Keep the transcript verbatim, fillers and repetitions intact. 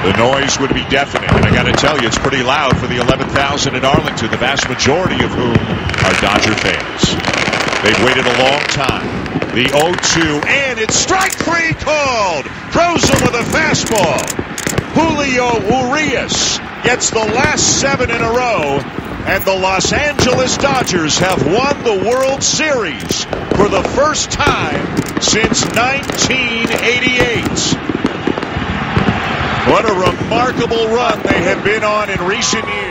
The noise would be deafening, and I got to tell you, it's pretty loud for the eleven thousand in Arlington, the vast majority of whom are Dodger fans. They've waited a long time. The oh two, and it's strike three called. Throws him with a fastball. Julio Urias gets the last seven in a row, and the Los Angeles Dodgers have won the World Series for the first time since nineteen eighty-eight. What a remarkable run they have been on in recent years.